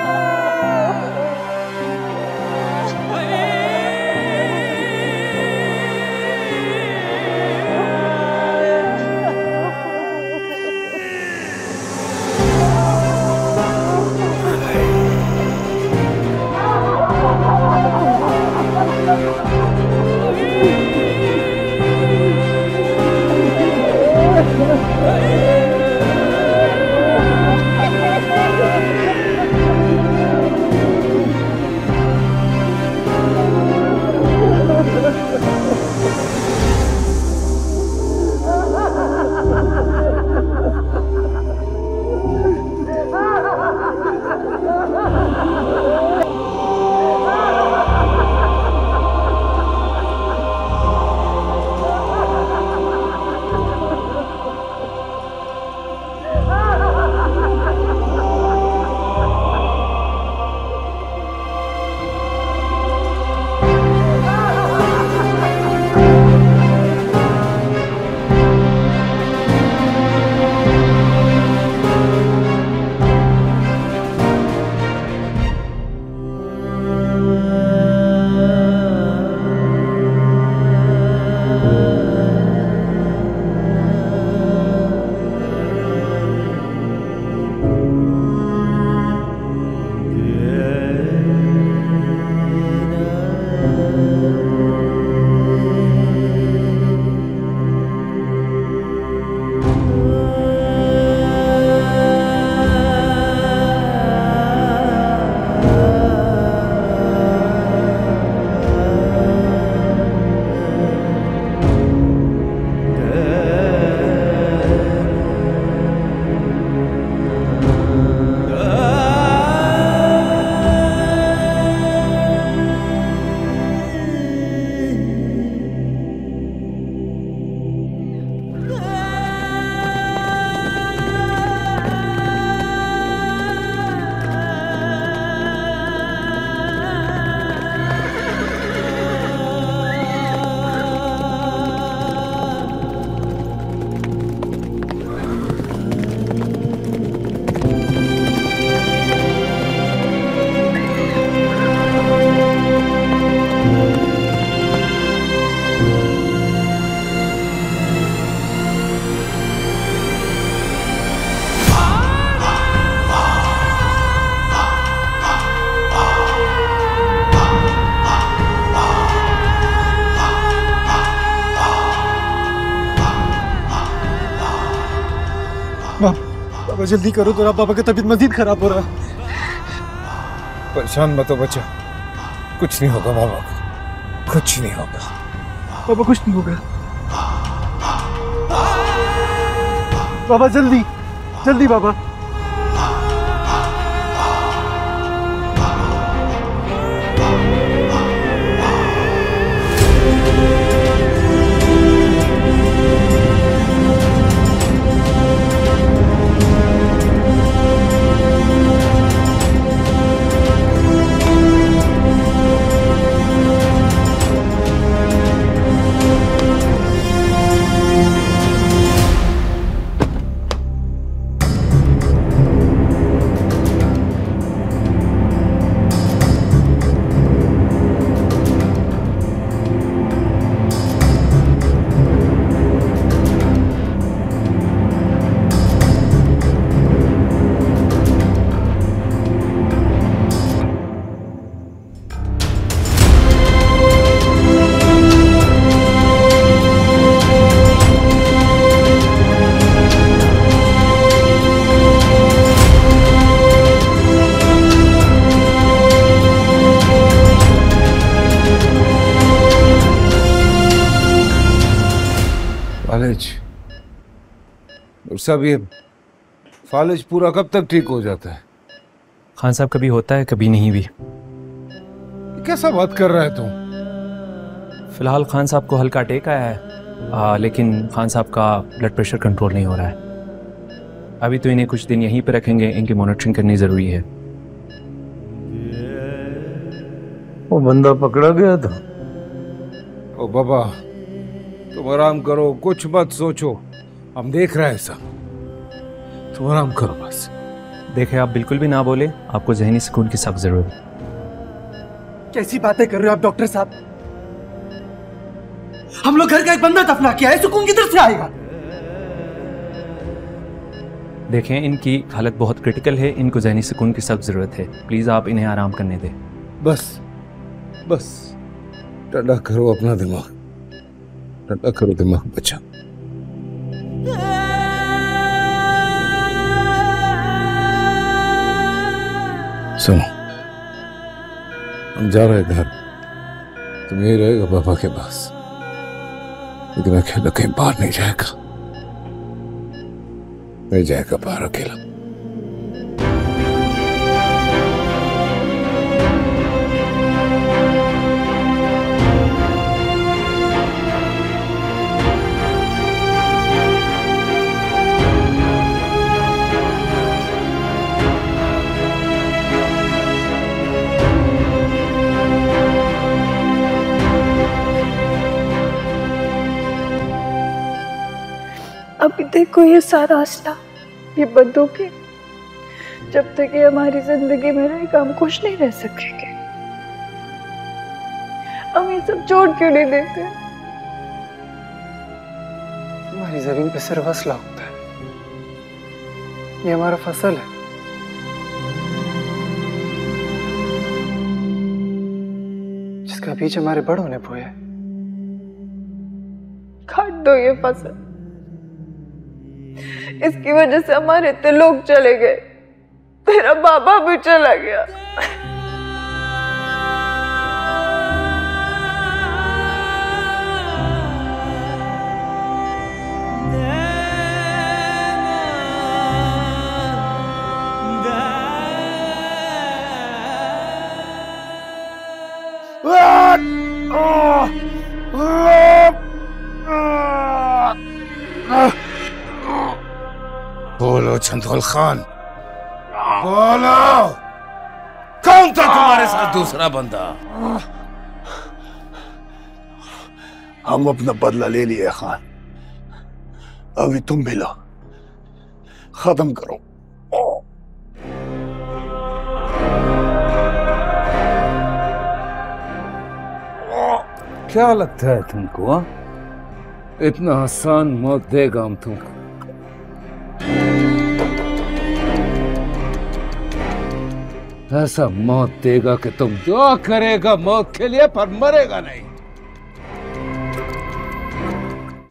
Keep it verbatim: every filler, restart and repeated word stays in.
बाबा जल्दी करो, तो बाबा की तबीयत मजीद खराब हो रहा है। परेशान मत हो बच्चा, कुछ नहीं होगा बाबा, कुछ नहीं होगा बाबा, कुछ नहीं होगा बाबा, जल्दी जल्दी बाबा। फालिज, साहब ये फालिज पूरा कब तक ठीक हो जाता है? खान साहब कभी होता है कभी नहीं भी। कैसा बात कर रहा है तुम? फिलहाल खान साहब को हल्का अटैक आया है, आ, लेकिन खान साहब का ब्लड प्रेशर कंट्रोल नहीं हो रहा है। अभी तो इन्हें कुछ दिन यहीं पर रखेंगे, इनकी मॉनिटरिंग करनी ज़रूरी है। वो बंदा पकड़ा गया था। ओ बाबा तुम आराम करो, कुछ मत सोचो, हम देख रहे हैं सब, तुम आराम करो बस। देखिए आप बिल्कुल भी ना बोले, आपको जहनी सुकून की सख्त जरूरत है। कैसी बातें कर रहे हो आप डॉक्टर साहब? हम लोग घर का एक बंदा दफना किया है, सुकून किधर से आएगा? देखें इनकी हालत बहुत क्रिटिकल है, इनको जहनी सुकून की सख्त ज़रूरत है। प्लीज़ आप इन्हें आराम करने दें। बस बस ठंडा करो अपना दिमाग, ठंडा करो दिमाग बच्चा। सुनो, हम जा रहे घर, तुम यही रहेगा पापा के पास, लेकिन अकेला कहीं बाहर नहीं जाएगा, नहीं जाएगा बाहर अकेला। अभी देखो ये सारा असला, ये बंदूकें, जब तक ये हमारी जिंदगी में रहेगा हम खुश नहीं रह सकेंगे। हम ये सब छोड़ क्यों नहीं देते? हमारी जमीन पे सिर्फ असला होता है, ये हमारा फसल है। जिसका बीज हमारे बड़ों ने बोया। काट दो ये फसल, इसकी वजह से हमारे इतने लोग चले गए, तेरा बाबा भी चला गया। बोलो चंदौल खान, बोलो कौन था तुम्हारे साथ दूसरा बंदा? हम अपना बदला ले लिए खान, अभी तुम भी लो, खत्म करो। क्या लगता है तुमको? हा? इतना आसान मौत देगा हम तुमको? ऐसा मौत देगा कि तुम दुआ करेगा मौत के लिए पर मरेगा नहीं।